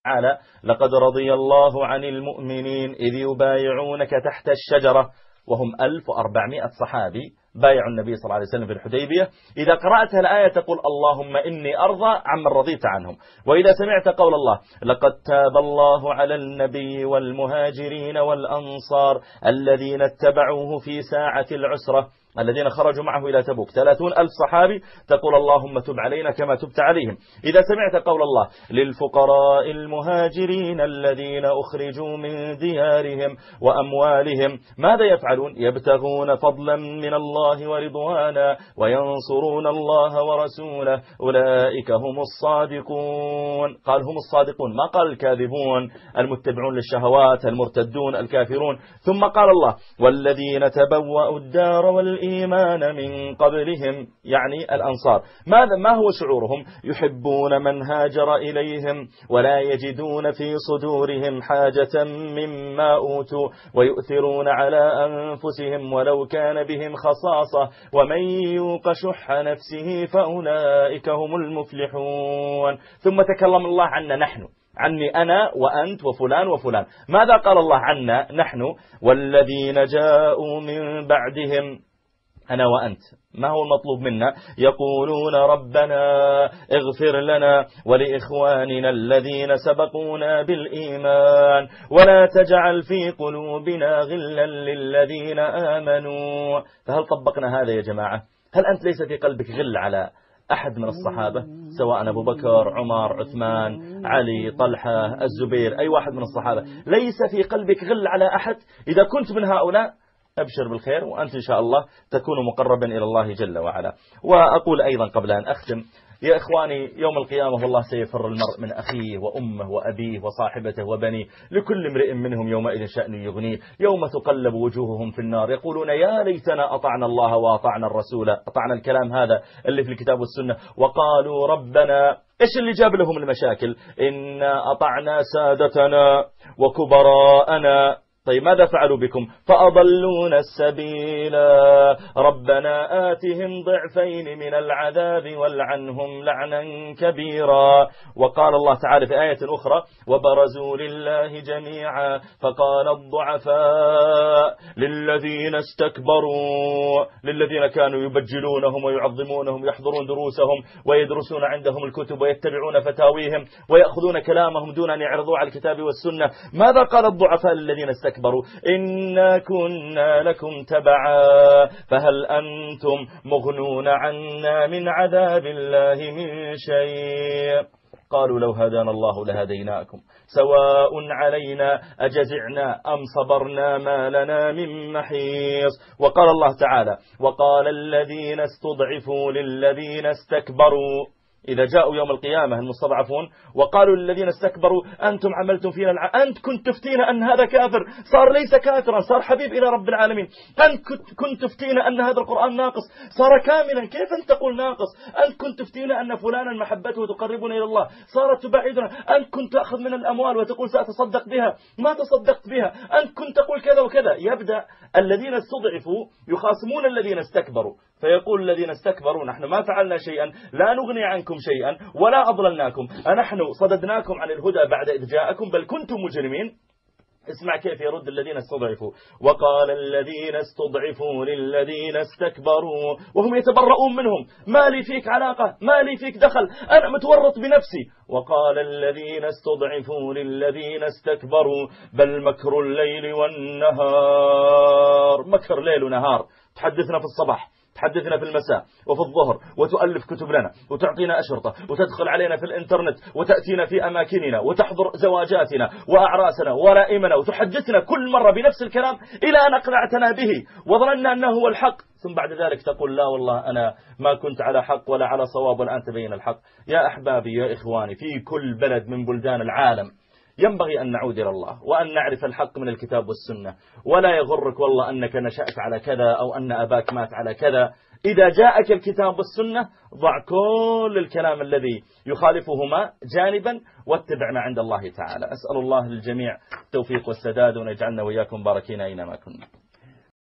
تعالى لقد رضي الله عن المؤمنين إذ يبايعونك تحت الشجرة، وهم 1400 صحابي بايعوا النبي صلى الله عليه وسلم في الحديبية. إذا قرأت الآية تقول اللهم إني أرضى عمن رضيت عنهم. وإذا سمعت قول الله لقد تاب الله على النبي والمهاجرين والأنصار الذين اتبعوه في ساعة العسرة الذين خرجوا معه إلى تبوك 30,000 صحابي، تقول اللهم تب علينا كما تبت عليهم. إذا سمعت قول الله للفقراء المهاجرين الذين أخرجوا من ديارهم وأموالهم ماذا يفعلون؟ يبتغون فضلا من الله ورضوانا وينصرون الله ورسوله أولئك هم الصادقون. قال هم الصادقون، ما قال الكاذبون المتبعون للشهوات المرتدون الكافرون. ثم قال الله والذين تبوأوا الدار والإيمان من قبلهم، يعني الأنصار. ما هو شعورهم؟ يحبون من هاجر إليهم ولا يجدون في صدورهم حاجة مما أوتوا ويؤثرون على أنفسهم ولو كان بهم خصاصة ومن يوق شح نفسه فأولئك هم المفلحون. ثم تكلم الله عنا نحن، عني أنا وأنت وفلان وفلان. ماذا قال الله عنا نحن؟ والذين جاءوا من بعدهم، أنا وأنت. ما هو المطلوب منا؟ يقولون ربنا اغفر لنا ولإخواننا الذين سبقونا بالإيمان ولا تجعل في قلوبنا غلا للذين آمنوا. فهل طبقنا هذا يا جماعة؟ هل أنت ليس في قلبك غل على أحد من الصحابة، سواء أبو بكر، عمر، عثمان، علي، طلحة، الزبير، أي واحد من الصحابة؟ ليس في قلبك غل على أحد؟ إذا كنت من هؤلاء أبشر بالخير، وأنت إن شاء الله تكون مقربا إلى الله جل وعلا. وأقول أيضا قبل أن أختم يا إخواني، يوم القيامة والله سيفر المرء من أخيه وأمه وأبيه وصاحبته وبنيه، لكل امرئ منهم يومئذ شأن يغنيه، يوم تقلب وجوههم في النار يقولون يا ليتنا أطعنا الله وأطعنا الرسول. أطعنا الكلام هذا اللي في الكتاب والسنة. وقالوا ربنا، إيش اللي جاب لهم المشاكل؟ إنا أطعنا سادتنا وكبراءنا. طيب ماذا فعلوا بكم؟ فأضلون السبيل ربنا آتهم ضعفين من العذاب والعنهم لعنا كبيرا. وقال الله تعالى في آية أخرى وبرزوا لله جميعا فقال الضعفاء للذين استكبروا، للذين كانوا يبجلونهم ويعظمونهم يحضرون دروسهم ويدرسون عندهم الكتب ويتبعون فتاويهم ويأخذون كلامهم دون أن يعرضوا على الكتاب والسنة. ماذا قال الضعفاء للذين استكبروا؟ إنا كنا لكم تبعا فهل أنتم مغنون عنا من عذاب الله من شيء؟ قالوا لو هدانا الله لهديناكم سواء علينا أجزعنا أم صبرنا ما لنا من محيص. وقال الله تعالى وقال الذين استضعفوا للذين استكبروا، إذا جاءوا يوم القيامة المستضعفون وقالوا للذين استكبروا أنتم عملتم فينا أنت كنت تفتينا أن هذا كافر، صار ليس كافرا، صار حبيب إلى رب العالمين. أنت كنت تفتينا أن هذا القرآن ناقص، صار كاملا، كيف أنت تقول ناقص؟ أنت كنت تفتينا أن فلانا محبته تقربنا إلى الله، صارت تبعدنا. أنت كنت تأخذ من الأموال وتقول سأتصدق بها، ما تصدقت بها. أنت كنت تقول كذا وكذا. يبدأ الذين استضعفوا يخاصمون الذين استكبروا، فيقول الذين استكبروا نحن ما فعلنا شيئا، لا نغني عنكم شيئا ولا أضللناكم، أنحن صددناكم عن الهدى بعد إذ جاءكم بل كنتم مجرمين. اسمع كيف يرد الذين استضعفوا. وقال الذين استضعفوا للذين استكبروا وهم يتبرؤون منهم، ما لي فيك علاقة، ما لي فيك دخل، أنا متورط بنفسي. وقال الذين استضعفوا للذين استكبروا بل مكر الليل والنهار. مكر ليل ونهار، تحدثنا في الصباح، تحدثنا في المساء وفي الظهر، وتؤلف كتب لنا وتعطينا أشرطة وتدخل علينا في الإنترنت وتأتينا في أماكننا وتحضر زواجاتنا وأعراسنا ورائمنا وتحدثنا كل مرة بنفس الكلام إلى أن أقنعتنا به وظننا أنه هو الحق، ثم بعد ذلك تقول لا والله أنا ما كنت على حق ولا على صواب والآن تبين الحق. يا أحبابي يا إخواني، في كل بلد من بلدان العالم ينبغي أن نعود إلى الله وأن نعرف الحق من الكتاب والسنة، ولا يغرك والله أنك نشأت على كذا أو أن أباك مات على كذا. إذا جاءك الكتاب والسنة ضع كل الكلام الذي يخالفهما جانبا واتبع ما عند الله تعالى. أسأل الله للجميع التوفيق والسداد، ونجعلنا وإياكم باركين أينما كنا.